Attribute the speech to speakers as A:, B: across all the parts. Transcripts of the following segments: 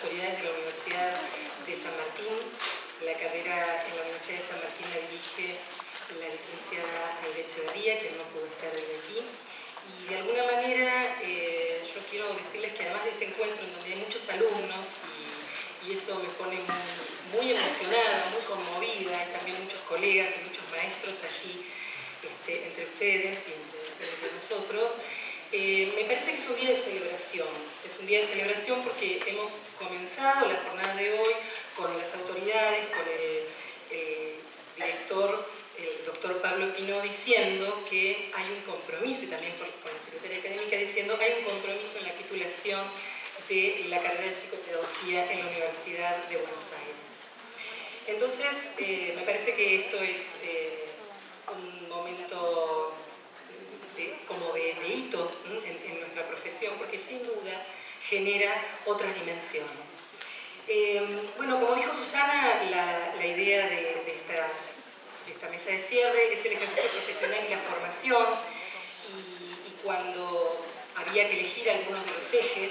A: autoridades de la Universidad de San Martín. La carrera en la Universidad de San Martín la dirige la licenciada Aide Echeverría, que no pudo estar hoy aquí. Y de alguna manera yo quiero decirles que además de este encuentro en donde hay muchos alumnos y eso me pone muy emocionada, muy conmovida, hay también muchos colegas y muchos maestros allí entre ustedes y entre nosotros, me parece que es un día de celebración. Es un día de celebración porque hemos comenzado la jornada de hoy con las autoridades, con el director, el doctor Pablo Pinó, diciendo que hay un compromiso, y también con la secretaria académica diciendo que hay un compromiso en la titulación de la carrera de psicopedagogía en la Universidad de Buenos Aires. Entonces, me parece que esto es un momento como de hito en nuestra profesión, porque sin duda genera otras dimensiones. Bueno, como dijo Susana, la idea de esta mesa de cierre es el ejercicio profesional y la formación, y cuando había que elegir algunos de los ejes,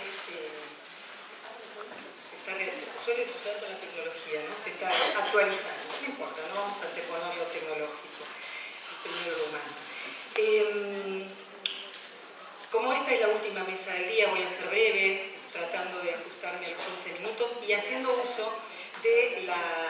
A: suele suceder con la tecnología, ¿no? Se está actualizando, no importa, no vamos a anteponer lo tecnológico, primero lo humano. Como esta es la última mesa del día, voy a ser breve, tratando de ajustarme a los 15 minutos y haciendo uso de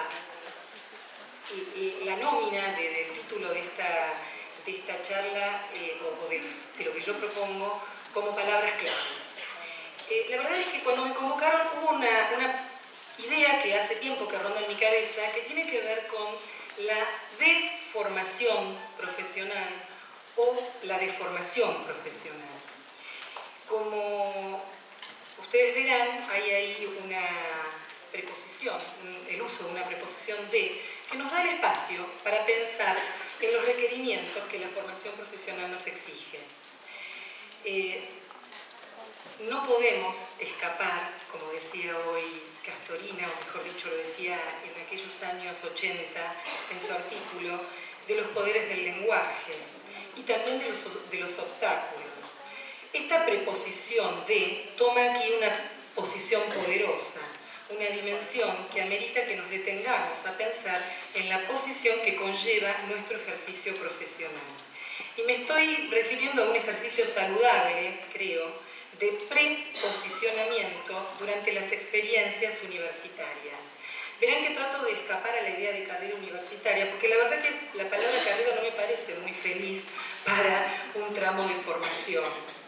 A: la nómina del título de esta charla, o de lo que yo propongo como palabras claves. La verdad es que cuando me convocaron hubo una idea que hace tiempo que ronda en mi cabeza, que tiene que ver con la deformación profesional o la deformación profesional. Como ustedes verán, hay ahí una preposición, el uso de una preposición de, que nos da el espacio para pensar en los requerimientos que la formación profesional nos exige. No podemos escapar, como decía hoy Castorina, o mejor dicho lo decía en aquellos años 80 en su artículo, de los poderes del lenguaje y también de los obstáculos. Esta preposición de toma aquí una posición poderosa, una dimensión que amerita que nos detengamos a pensar en la posición que conlleva nuestro ejercicio profesional. Y me estoy refiriendo a un ejercicio saludable, creo, de preposicionamiento durante las experiencias universitarias. Verán que trato de escapar a la idea de carrera universitaria, porque la verdad que la palabra carrera no me parece muy feliz para un tramo de formación.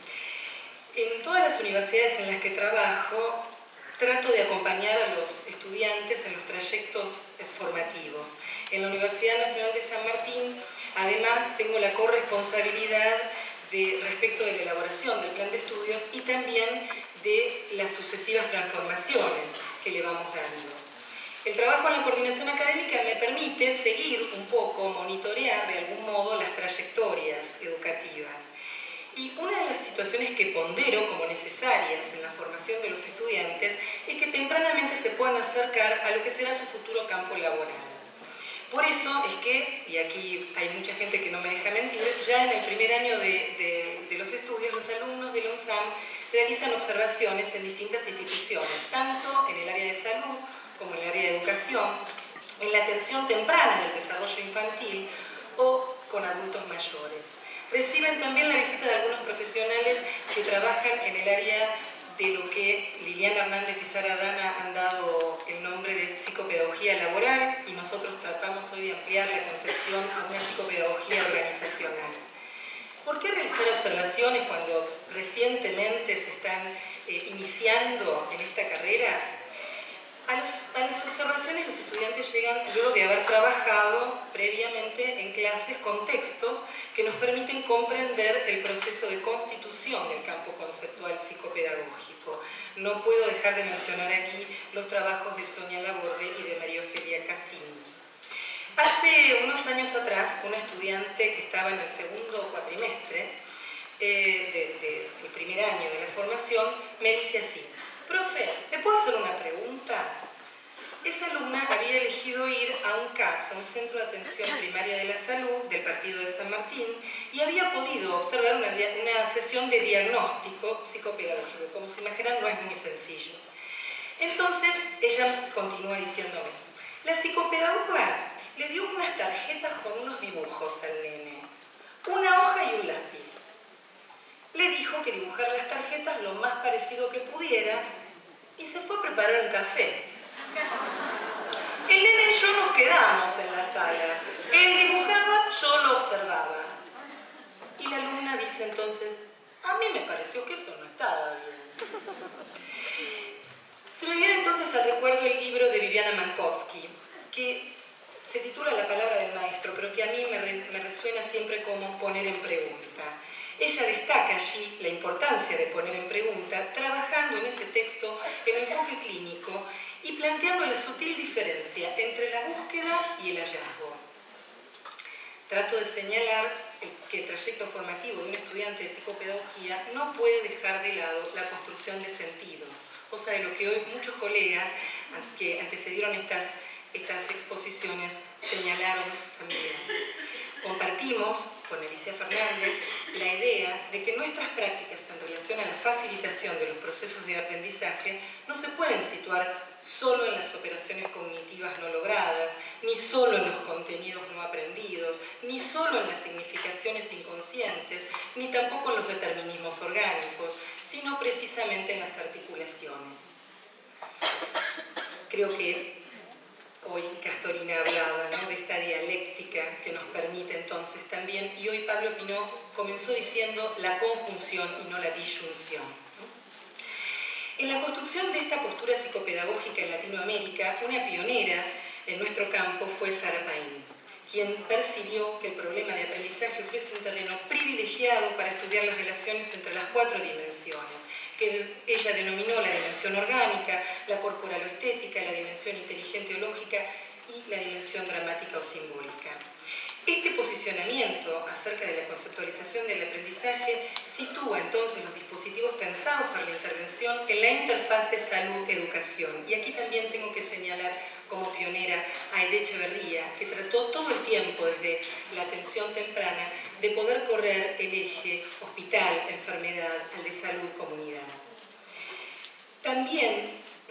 A: En todas las universidades en las que trabajo, trato de acompañar a los estudiantes en los trayectos formativos. En la Universidad Nacional de San Martín, además, tengo la corresponsabilidad respecto de la elaboración del plan de estudios y también de las sucesivas transformaciones que le vamos dando. El trabajo en la coordinación académica me permite seguir un poco, monitorear de algún modo las trayectorias educativas. Y una de las situaciones que pondero como necesarias en la formación de los estudiantes es que tempranamente se puedan acercar a lo que será su futuro campo laboral. Por eso es que, y aquí hay mucha gente que no me deja mentir, ya en el primer año de los estudios, los alumnos de la UNSAM realizan observaciones en distintas instituciones, tanto en el área de salud como en el área de educación, en la atención temprana del desarrollo infantil o con adultos mayores. Reciben también la visita de algunos profesionales que trabajan en el área de lo que Liliana Hernández y Sara Dana han dado el nombre de psicopedagogía laboral, y nosotros tratamos hoy de ampliar la concepción a una psicopedagogía organizacional. ¿Por qué realizar observaciones cuando recientemente se están iniciando en esta carrera? A las observaciones los estudiantes llegan luego de haber trabajado previamente en clases con textos que nos permiten comprender el proceso de constitución del campo conceptual psicopedagógico. No puedo dejar de mencionar aquí los trabajos de Sonia Laborde y de María Ofelia Cassini. Hace unos años atrás, una estudiante que estaba en el segundo cuatrimestre del primer año de la formación me dice así: profe, ¿le puedo hacer una pregunta? Esa alumna había elegido ir a un CAPS, a un Centro de Atención Primaria de la Salud del Partido de San Martín, y había podido observar una sesión de diagnóstico psicopedagógico. Como se imaginan, no es muy sencillo. Entonces, ella continúa diciéndome, la psicopedagoga le dio unas tarjetas con unos dibujos al nene, una hoja y un lápiz. Le dijo que dibujara las tarjetas lo más parecido que pudiera y se fue a preparar un café. El nene y yo nos quedamos en la sala. Él dibujaba, yo lo observaba. Y la alumna dice entonces, a mí me pareció que eso no estaba bien. Se me viene entonces al recuerdo el libro de Viviana Mankowski, que se titula La palabra del maestro, pero que a mí me resuena siempre como poner en pregunta. Ella destaca allí la importancia de poner en pregunta, trabajando en ese texto el enfoque clínico y planteando la sutil diferencia entre la búsqueda y el hallazgo. Trato de señalar que el trayecto formativo de un estudiante de psicopedagogía no puede dejar de lado la construcción de sentido, cosa de lo que hoy muchos colegas que antecedieron estas exposiciones señalaron también. Compartimos con Alicia Fernández la idea de que nuestras prácticas en relación a la facilitación de los procesos de aprendizaje no se pueden situar solo en las operaciones cognitivas no logradas, ni solo en los contenidos no aprendidos, ni solo en las significaciones inconscientes, ni tampoco en los determinismos orgánicos, sino precisamente en las articulaciones. Creo que hoy Castorina hablaba, ¿no?, de esta dialéctica que nos permite entonces también, y hoy Pablo Pinó comenzó diciendo la conjunción y no la disyunción, ¿no? En la construcción de esta postura psicopedagógica en Latinoamérica, una pionera en nuestro campo fue Sara Paín, quien percibió que el problema de aprendizaje ofrece un terreno privilegiado para estudiar las relaciones entre las 4 dimensiones, que ella denominó la dimensión orgánica, la corporal-estética, la dimensión inteligente-lógica y la dimensión dramática o simbólica. Este posicionamiento acerca de la conceptualización del aprendizaje sitúa entonces los dispositivos pensados para la intervención en la interfase salud-educación. Y aquí también tengo que señalar como pionera a Aide Echeverría, que trató todo el tiempo desde la atención temprana de poder correr el eje hospital-enfermedad al de salud-comunidad. También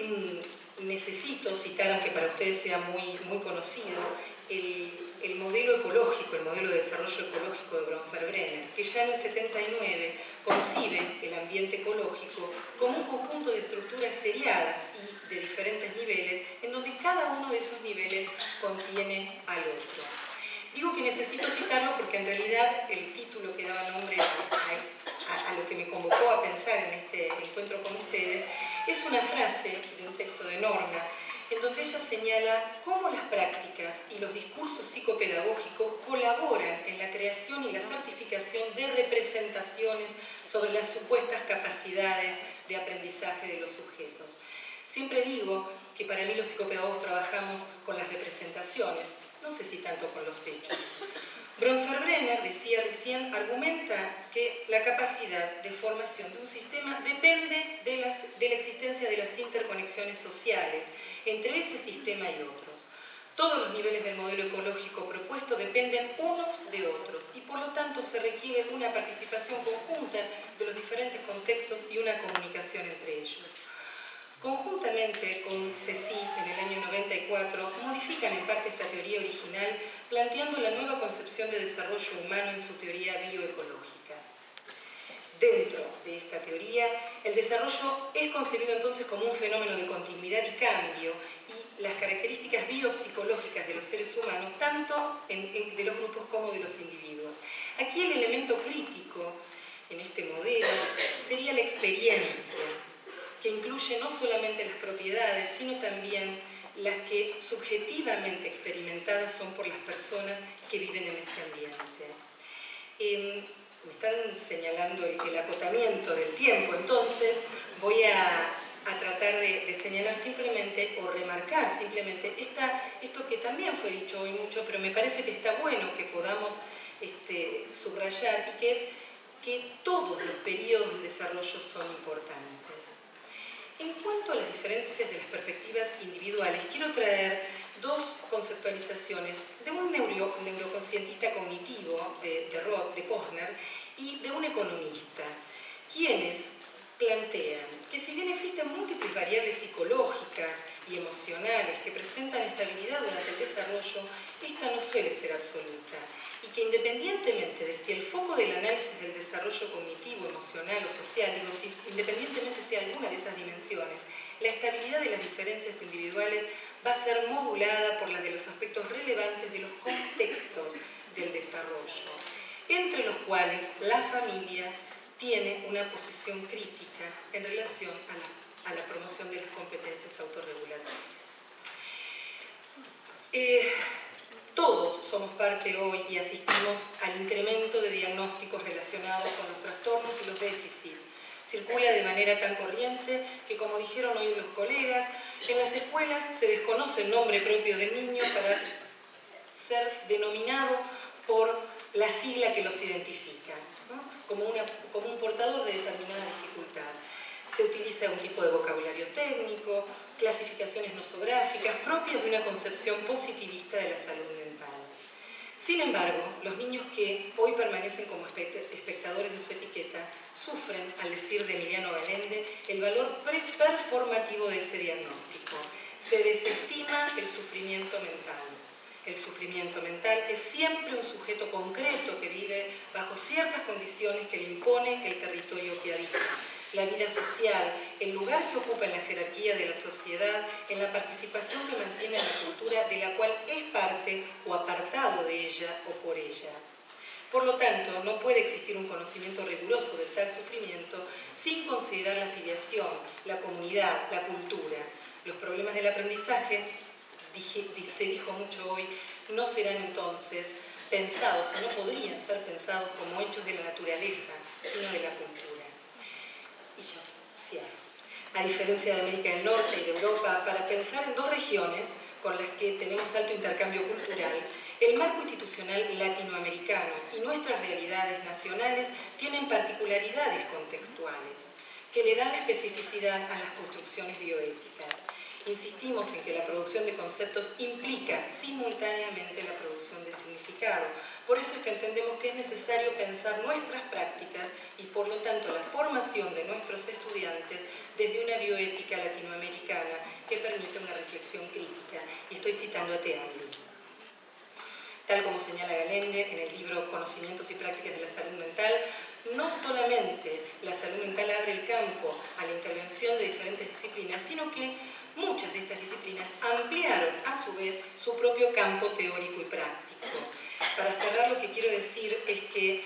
A: necesito citar, aunque para ustedes sea muy conocido, el modelo ecológico, el modelo de desarrollo ecológico de Bronfenbrenner, que ya en el 79 concibe el ambiente ecológico como un conjunto de estructuras seriadas y de diferentes niveles, en donde cada uno de esos niveles contiene al otro. Digo que necesito citarlo porque en realidad el título que daba nombre a lo que me convocó a pensar en este encuentro con ustedes es una frase de un texto de Norma, en donde ella señala cómo las prácticas y los discursos psicopedagógicos colaboran en la creación y la certificación de representaciones sobre las supuestas capacidades de aprendizaje de los sujetos. Siempre digo que para mí los psicopedagogos trabajamos con las representaciones, no sé si tanto con los hechos. Bronfenbrenner, decía recién, argumenta que la capacidad de formación de un sistema depende de la existencia de las interconexiones sociales entre ese sistema y otros. Todos los niveles del modelo ecológico propuesto dependen unos de otros y por lo tanto se requiere una participación conjunta de los diferentes contextos y una comunicación entre ellos. Conjuntamente con CECI, en el año 94, modifican en parte esta teoría original, planteando la nueva concepción de desarrollo humano en su teoría bioecológica. Dentro de esta teoría, el desarrollo es concebido entonces como un fenómeno de continuidad y cambio, y las características biopsicológicas de los seres humanos, tanto de los grupos como de los individuos. Aquí el elemento crítico en este modelo sería la experiencia, que incluye no solamente las propiedades, sino también las que subjetivamente experimentadas son por las personas que viven en ese ambiente. Me están señalando el acotamiento del tiempo, entonces voy a tratar de señalar simplemente o remarcar simplemente esto que también fue dicho hoy mucho, pero me parece que está bueno que podamos subrayar, y que es que todos los periodos de desarrollo son importantes. En cuanto a las diferencias de las perspectivas individuales, quiero traer dos conceptualizaciones de un neuroconscientista cognitivo de Posner y de un economista, quienes plantean que si bien existen múltiples variables psicológicas y emocionales que presentan estabilidad durante el desarrollo, esta no suele ser absoluta, y que independientemente de si el foco del análisis del desarrollo cognitivo, emocional o social, digo, si independientemente sea alguna de esas dimensiones, la estabilidad de las diferencias individuales va a ser modulada por las de los aspectos relevantes de los contextos del desarrollo, entre los cuales la familia tiene una posición crítica en relación a la promoción de las competencias autorregulatorias. Todos somos parte hoy y asistimos al incremento de diagnósticos relacionados con los trastornos y los déficits. Circula de manera tan corriente que, como dijeron hoy los colegas, en las escuelas se desconoce el nombre propio del niño para ser denominado por la sigla que los identifica, ¿no? como un portador de determinada dificultad. Se utiliza un tipo de vocabulario técnico, clasificaciones nosográficas propias de una concepción positivista de la salud mental. Sin embargo, los niños que hoy permanecen como espectadores de su etiqueta sufren, al decir de Emiliano Galende, el valor performativo de ese diagnóstico. Se desestima el sufrimiento mental. El sufrimiento mental es siempre un sujeto concreto que vive bajo ciertas condiciones que le impone el territorio que habita. La vida social, el lugar que ocupa en la jerarquía de la sociedad, en la participación que mantiene en la cultura de la cual es parte o apartado de ella o por ella. Por lo tanto, no puede existir un conocimiento riguroso de tal sufrimiento sin considerar la filiación, la comunidad, la cultura. Los problemas del aprendizaje, se dijo mucho hoy, no serán entonces pensados, o no podrían ser pensados como hechos de la naturaleza, sino de la cultura. Y ya cierro. A diferencia de América del Norte y de Europa, para pensar en dos regiones con las que tenemos alto intercambio cultural, el marco institucional latinoamericano y nuestras realidades nacionales tienen particularidades contextuales que le dan especificidad a las construcciones bioéticas. Insistimos en que la producción de conceptos implica simultáneamente la producción de significado. Por eso es que entendemos que es necesario pensar nuestras prácticas y, por lo tanto, la formación de nuestros estudiantes desde una bioética latinoamericana que permita una reflexión crítica. Y estoy citando a Teangli. Tal como señala Galende en el libro Conocimientos y Prácticas de la Salud Mental, no solamente la salud mental abre el campo a la intervención de diferentes disciplinas, sino que muchas de estas disciplinas ampliaron a su vez su propio campo teórico y práctico. Para cerrar, lo que quiero decir es que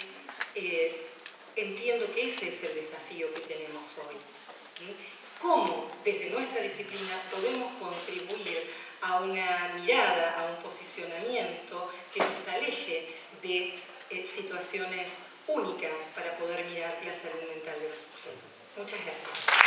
A: entiendo que ese es el desafío que tenemos hoy. ¿Sí? ¿Cómo desde nuestra disciplina podemos contribuir a una mirada, a un posicionamiento que nos aleje de situaciones únicas para poder mirar la salud mental de los sujetos? Muchas gracias.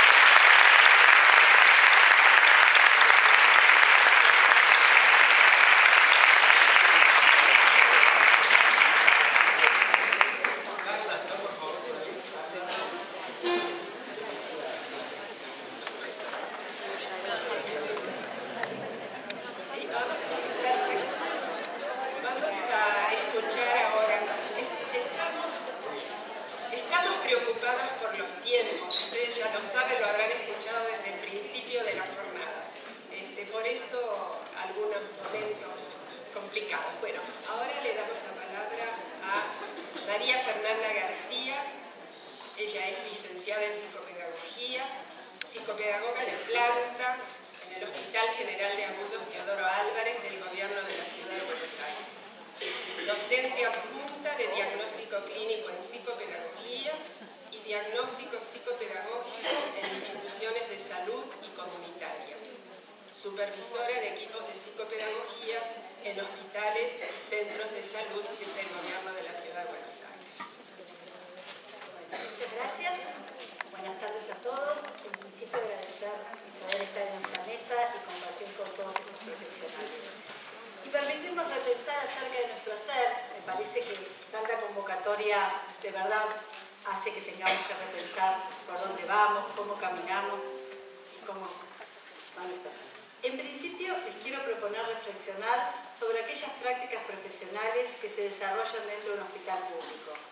B: Psicopedagoga de planta en el Hospital General de Agudos Teodoro Álvarez del Gobierno de la Ciudad de Buenos Aires. Docente adjunta de diagnóstico clínico en psicopedagogía y diagnóstico psicopedagógico en instituciones de salud y comunitaria. Supervisora de equipos de psicopedagogía en hospitales y centros de salud del Gobierno de la Ciudad de Buenos Aires.
C: Muchas gracias. Buenas tardes a todos. En principio agradecer poder estar en esta mesa y compartir con todos estos profesionales. Y permitirnos repensar acerca de nuestro hacer. Me parece que tanta convocatoria de verdad hace que tengamos que repensar por dónde vamos, cómo caminamos y cómo van a estar. En principio les quiero proponer reflexionar sobre aquellas prácticas profesionales que se desarrollan dentro de un hospital público.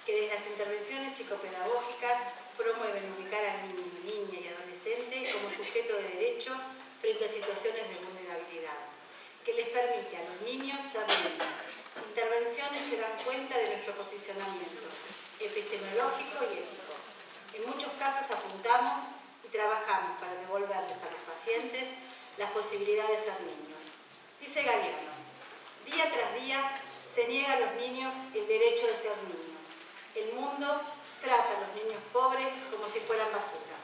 C: que desde las intervenciones psicopedagógicas promueven ubicar al niño, niña y adolescente como sujeto de derecho frente a situaciones de vulnerabilidad, que les permite a los niños ser niños, intervenciones que dan cuenta de nuestro posicionamiento epistemológico y ético. En muchos casos apuntamos y trabajamos para devolverles a los pacientes las posibilidades de ser niños. Dice Galeano, día tras día se niega a los niños el derecho de ser niños. El mundo trata a los niños pobres como si fueran basura.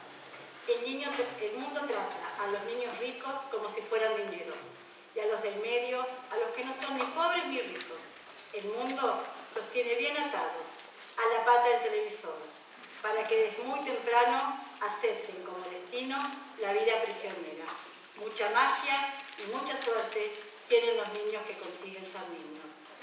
C: El mundo trata a los niños ricos como si fueran dinero, y a los del medio, a los que no son ni pobres ni ricos. El mundo los tiene bien atados a la pata del televisor, para que desde muy temprano acepten como destino la vida prisionera. Mucha magia y mucha suerte tienen los niños que consiguen ser niños.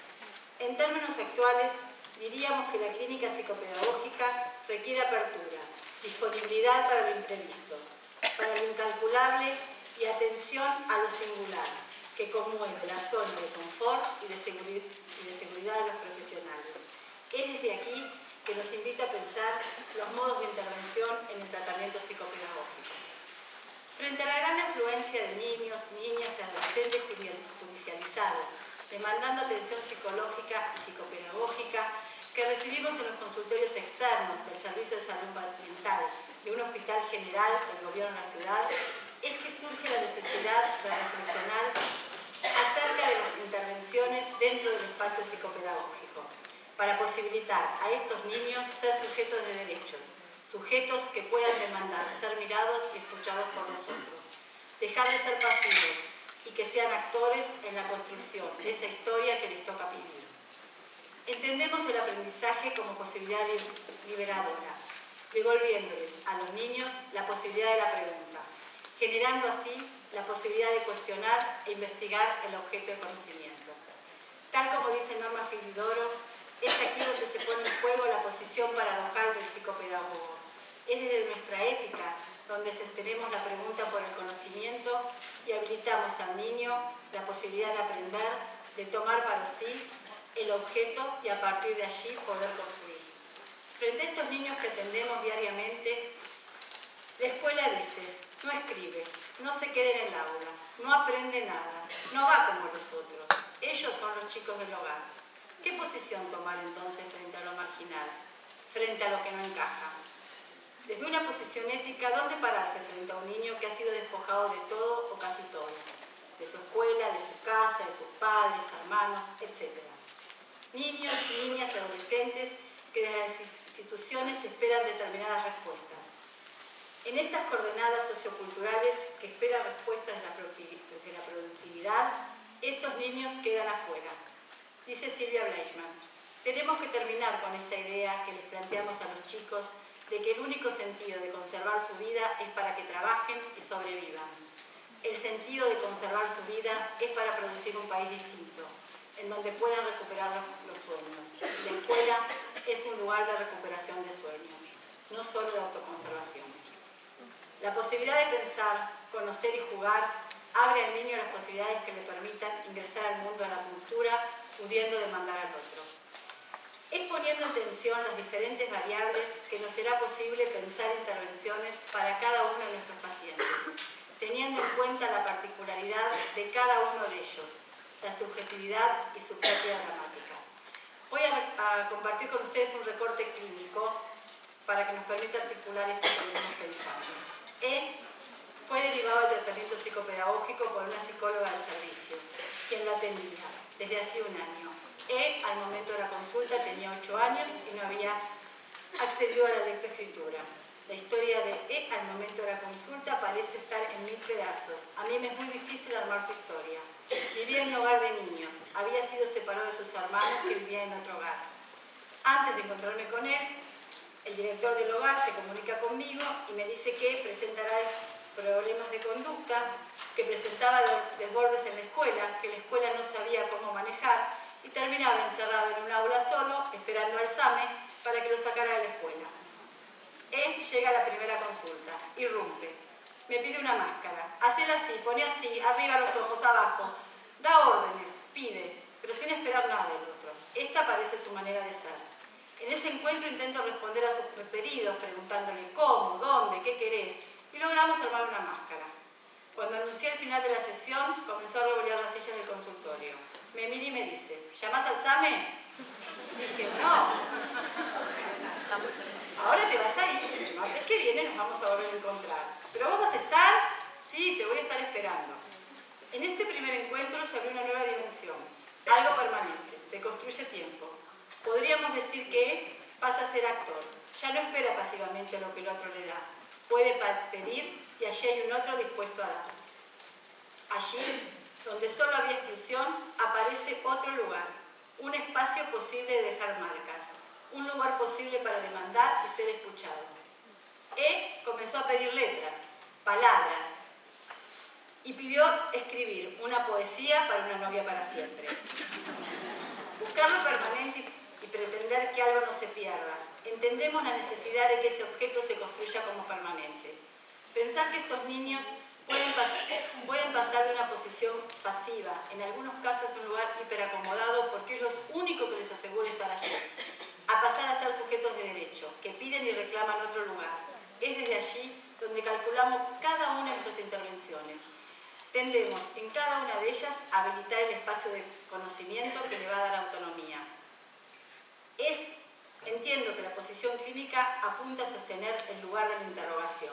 C: En términos actuales, diríamos que la clínica psicopedagógica requiere apertura, disponibilidad para lo imprevisto, para lo incalculable y atención a lo singular, que conmueve la zona de confort y de seguridad de los profesionales. Es desde aquí que nos invita a pensar los modos de intervención en el tratamiento psicopedagógico. Frente a la gran afluencia de niños, niñas y adolescentes judicializados, demandando atención psicológica y psicopedagógica, que recibimos en los consultorios externos del Servicio de Salud Mental de un hospital general del Gobierno de la ciudad, es que surge la necesidad de reflexionar acerca de las intervenciones dentro del espacio psicopedagógico, para posibilitar a estos niños ser sujetos de derechos, sujetos que puedan demandar ser mirados y escuchados por nosotros, dejar de ser pasivos y que sean actores en la construcción de esa historia que les toca vivir. Entendemos el aprendizaje como posibilidad liberadora, devolviéndoles a los niños la posibilidad de la pregunta, generando así la posibilidad de cuestionar e investigar el objeto de conocimiento. Tal como dice Norma Filidoro, es aquí donde se pone en juego la posición paradojal del psicopedagogo. Es desde nuestra ética donde sostenemos la pregunta por el conocimiento y habilitamos al niño la posibilidad de aprender, de tomar para sí el objeto y a partir de allí poder construir. Frente a estos niños que atendemos diariamente, la escuela dice, no escribe, no se queda en el aula, no aprende nada, no va como los otros. Ellos son los chicos del hogar. ¿Qué posición tomar entonces frente a lo marginal, frente a lo que no encaja? Desde una posición ética, ¿dónde pararse frente a un niño que ha sido despojado de todo o casi todo? De su escuela, de su casa, de sus padres, hermanos, etc. Niños, niñas y adolescentes que desde las instituciones esperan determinadas respuestas. En estas coordenadas socioculturales que esperan respuestas desde la productividad, estos niños quedan afuera. Dice Silvia Bleichmann, tenemos que terminar con esta idea que les planteamos a los chicos de que el único sentido de conservar su vida es para que trabajen y sobrevivan. El sentido de conservar su vida es para producir un país distinto, en donde puedan recuperar los sueños. La escuela es un lugar de recuperación de sueños, no solo de autoconservación. La posibilidad de pensar, conocer y jugar abre al niño las posibilidades que le permitan ingresar al mundo de la cultura, pudiendo demandar al otro. Es poniendo en tensión las diferentes variables que nos será posible pensar intervenciones para cada uno de nuestros pacientes, teniendo en cuenta la particularidad de cada uno de ellos, la subjetividad y su propia dramática. Voy a compartir con ustedes un recorte clínico para que nos permita articular esto que venimos pensando. Fue derivado del tratamiento psicopedagógico por una psicóloga del servicio, quien la atendía desde hace un año. Al momento de la consulta tenía 8 años y no había accedido a la lectoescritura. La historia de al momento de la consulta parece estar en 1000 pedazos. A mí me es muy difícil armar su historia. Vivía en un hogar de niños. Había sido separado de sus hermanos que vivían en otro hogar. Antes de encontrarme con él, el director del hogar se comunica conmigo y me dice que presentará problemas de conducta, que presentaba desbordes en la escuela, que la escuela no sabía cómo manejar y terminaba encerrado en un aula solo, esperando al examen para que lo sacara de la escuela. Llega a la primera consulta, irrumpe, me pide una máscara, hacela así, pone así, arriba los ojos, abajo, da órdenes, pide, pero sin esperar nada del otro. Esta parece su manera de ser. En ese encuentro intento responder a sus pedidos, preguntándole cómo, dónde, qué querés, y logramos armar una máscara. Cuando anuncié el final de la sesión, comenzó a revolear las sillas del consultorio. Me mira y me dice, ¿llamás al SAME? Dije, no. Ahora te vas a ir, el martes que viene nos vamos a volver a encontrar. ¿Pero vos vas a estar? Sí, te voy a estar esperando. En este primer encuentro se abrió una nueva dimensión. Algo permanece, se construye tiempo. Podríamos decir que pasa a ser actor. Ya no espera pasivamente lo que el otro le da. Puede pedir y allí hay un otro dispuesto a dar. Allí, donde solo había exclusión, aparece otro lugar. Un espacio posible de dejar marcas. Un lugar posible para demandar y ser escuchado. Comenzó a pedir letras, palabras, y pidió escribir una poesía para una novia para siempre. Buscar lo permanente y pretender que algo no se pierda. Entendemos la necesidad de que ese objeto se construya como permanente. Pensar que estos niños pueden pasar de una posición pasiva, en algunos casos de un lugar hiperacomodado porque es lo único que les asegura estar allí, a pasar a ser sujetos de derecho, que piden y reclaman otro lugar. Es desde allí donde calculamos cada una de nuestras intervenciones. Tendemos en cada una de ellas a habilitar el espacio de conocimiento que le va a dar autonomía. Entiendo que la posición clínica apunta a sostener el lugar de la interrogación.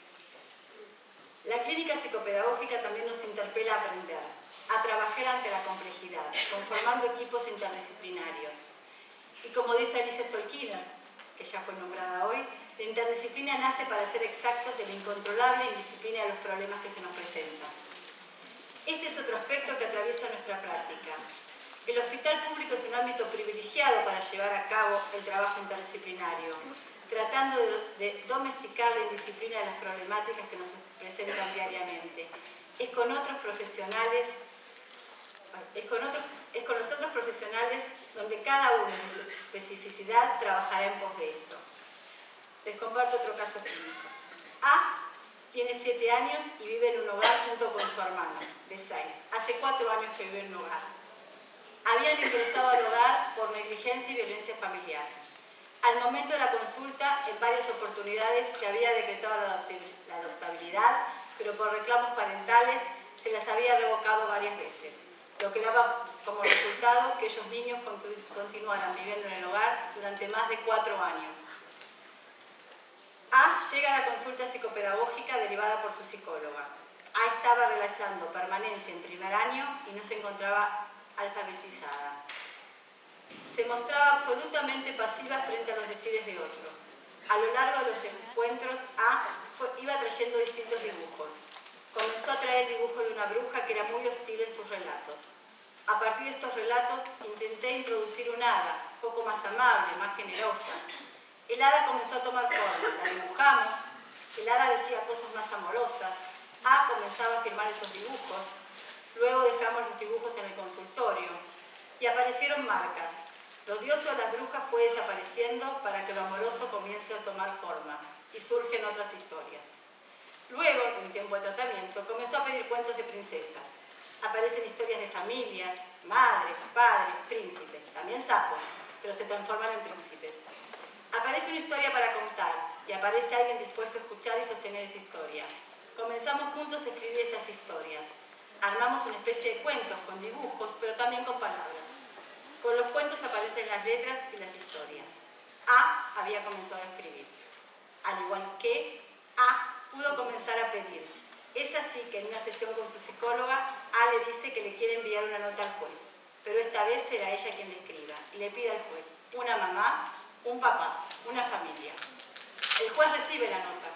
C: La clínica psicopedagógica también nos interpela a aprender, a trabajar ante la complejidad, conformando equipos interdisciplinarios. Y como dice Alice Stolkiner, que ya fue nombrada hoy, la interdisciplina nace para ser exactos de la incontrolable indisciplina de los problemas que se nos presentan. Este es otro aspecto que atraviesa nuestra práctica. El hospital público es un ámbito privilegiado para llevar a cabo el trabajo interdisciplinario, tratando de domesticar la indisciplina de las problemáticas que nos presentan diariamente. Es con los otros profesionales donde cada uno en su especificidad trabajará en pos de esto. Les comparto otro caso clínico. A tiene 7 años y vive en un hogar junto con su hermano, de 6. Hace 4 años que vive en un hogar. Habían ingresado al hogar por negligencia y violencia familiar. Al momento de la consulta, en varias oportunidades se había decretado la adoptabilidad, pero por reclamos parentales se las había revocado varias veces, lo que daba como resultado que esos niños continuaran viviendo en el hogar durante más de 4 años. A llega a la consulta psicopedagógica derivada por su psicóloga. A estaba realizando permanencia en primer año y no se encontraba alfabetizada. Se mostraba absolutamente pasiva frente a los decides de otro. A lo largo de los encuentros, A iba trayendo distintos dibujos. Comenzó a traer el dibujo de una bruja que era muy hostil en sus relatos. A partir de estos relatos, intenté introducir un hada, poco más amable, más generosa. El hada comenzó a tomar forma, la dibujamos, el hada decía cosas más amorosas, A comenzaba a firmar esos dibujos, luego dejamos los dibujos en el consultorio y aparecieron marcas. Lo odioso de las brujas fue desapareciendo para que lo amoroso comience a tomar forma y surgen otras historias. Luego, en tiempo de tratamiento, comenzó a pedir cuentos de princesas. Aparecen historias de familias, madres, padres, príncipes, también sapos, pero se transforman en príncipes. Aparece una historia para contar y aparece alguien dispuesto a escuchar y sostener esa historia. Comenzamos juntos a escribir estas historias. Armamos una especie de cuentos con dibujos, pero también con palabras. Con los cuentos aparecen las letras y las historias. A había comenzado a escribir. Al igual que A pudo comenzar a pedir. Es así que en una sesión con su psicóloga, A le dice que le quiere enviar una nota al juez, pero esta vez será ella quien le escriba y le pide al juez una mamá, un papá, una familia. El juez recibe la nota.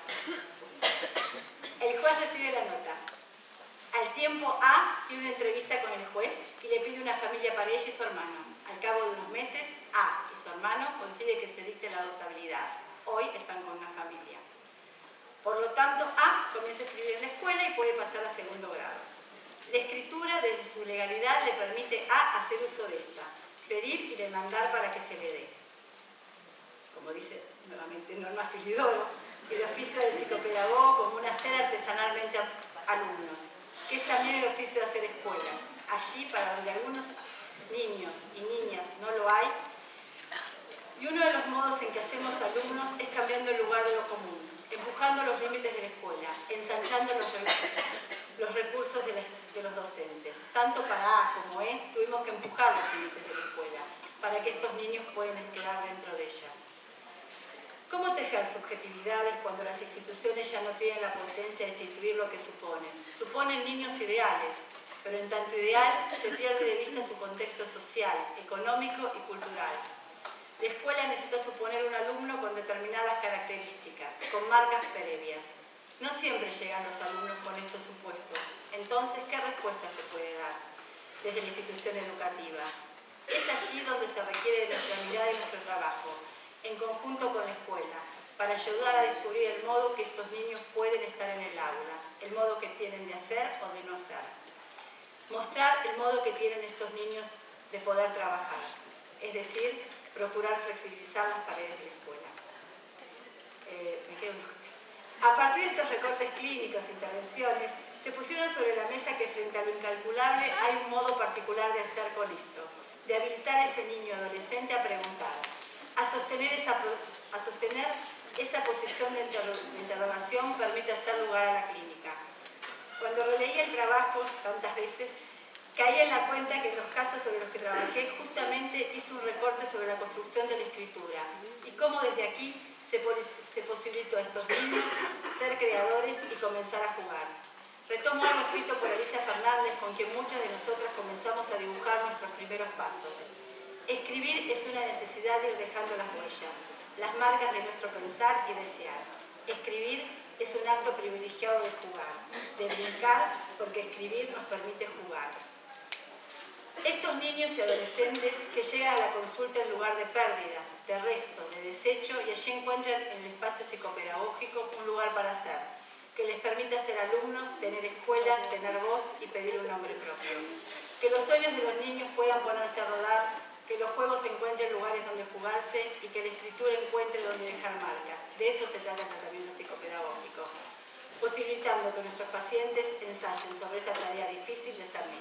C: Al tiempo, A tiene una entrevista con el juez y le pide una familia para ella y su hermano. Al cabo de unos meses, A y su hermano consigue que se dicte la adoptabilidad. Hoy están con una familia. Por lo tanto, A comienza a escribir en la escuela y puede pasar a segundo grado. La escritura, desde su legalidad, le permite a hacer uso de esta, pedir y demandar para que se le dé. Como dice nuevamente Norma Filidoro, el oficio del psicopedagogo como un hacer artesanalmente alumnos, que es también el oficio de hacer escuela. Allí, para donde algunos niños y niñas no lo hay, Y uno de los modos en que hacemos alumnos es cambiando el lugar de lo común, empujando los límites de la escuela, ensanchando los recursos de los docentes. Tanto para A como E tuvimos que empujar los límites de la escuela para que estos niños puedan quedar dentro de ella. ¿Cómo tejer subjetividades cuando las instituciones ya no tienen la potencia de instituir lo que suponen? Suponen niños ideales, pero en tanto ideal se pierde de vista su contexto social, económico y cultural. La escuela necesita suponer un alumno con determinadas características, con marcas previas. No siempre llegan los alumnos con estos supuestos. Entonces, ¿qué respuesta se puede dar desde la institución educativa? Es allí donde se requiere de nuestra mirada y nuestro trabajo, en conjunto con la escuela, para ayudar a descubrir el modo que estos niños pueden estar en el aula, el modo que tienen de hacer o de no hacer. Mostrar el modo que tienen estos niños de poder trabajar, es decir, procurar flexibilizar las paredes de la escuela. A partir de estos recortes clínicos e intervenciones, se pusieron sobre la mesa que frente a lo incalculable hay un modo particular de hacer con esto, de habilitar a ese niño adolescente a preguntar, a sostener esa posición de interrogación permite hacer lugar a la clínica. Cuando releí el trabajo tantas veces, caí en la cuenta que en los casos sobre los que trabajé justamente hice un recorte sobre la construcción de la escritura y cómo desde aquí se posibilitó a estos niños ser creadores y comenzar a jugar. Retomo algo escrito por Alicia Fernández, con quien muchas de nosotras comenzamos a dibujar nuestros primeros pasos. Escribir es una necesidad de ir dejando las huellas, las marcas de nuestro pensar y desear. Escribir es un acto privilegiado de jugar, de brincar, porque escribir nos permite jugar. Estos niños y adolescentes que llegan a la consulta en lugar de pérdida, de resto, de desecho, y allí encuentran en el espacio psicopedagógico un lugar para hacer, que les permita ser alumnos, tener escuela, tener voz y pedir un nombre propio. Que los sueños de los niños puedan ponerse a rodar, que los juegos encuentren lugares donde jugarse y que la escritura encuentre donde dejar marcas. De eso se trata el tratamiento psicopedagógico, posibilitando que nuestros pacientes ensayen sobre esa tarea difícil de ser niños.